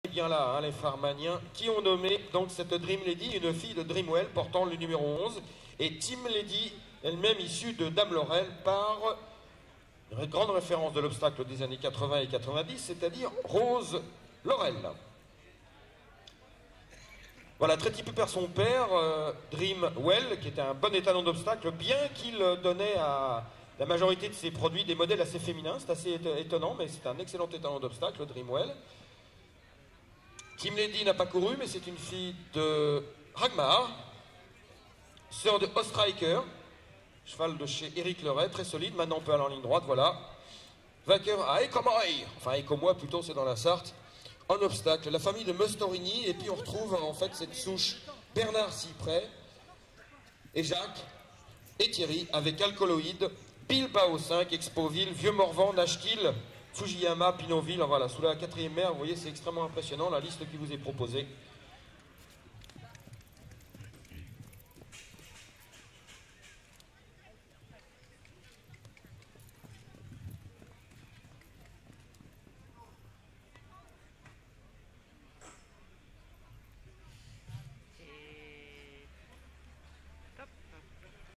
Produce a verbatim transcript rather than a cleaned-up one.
bien là, hein, les Farmaniens, qui ont nommé donc cette Dream Lady une fille de Dreamwell portant le numéro onze, et Team Lady, elle-même issue de Dame Laurel, par une grande référence de l'obstacle des années quatre-vingts et quatre-vingt-dix, c'est-à-dire Rose Laurel. Voilà, très typé par son père, euh, Dreamwell, qui était un bon étalon d'obstacle, bien qu'il donnait à la majorité de ses produits des modèles assez féminins. C'est assez étonnant, mais c'est un excellent étalon d'obstacle, Dreamwell. Team Lady n'a pas couru, mais c'est une fille de Ragmar, sœur de Ostriker, cheval de chez Éric Leray, très solide. Maintenant on peut aller en ligne droite, voilà. Vainqueur à Ecomoy, enfin Ecomoy plutôt, c'est dans la Sarthe. En obstacle, la famille de Mustorini, et puis on retrouve en fait cette souche Bernard Cyprès, et Jacques, et Thierry, avec Alcoloïde, Bilbao cinq, Expoville, Vieux-Morvan, Nashville, Fujiyama, Pinoville, voilà, sous la quatrième mer, vous voyez, c'est extrêmement impressionnant la liste qui vous est proposée.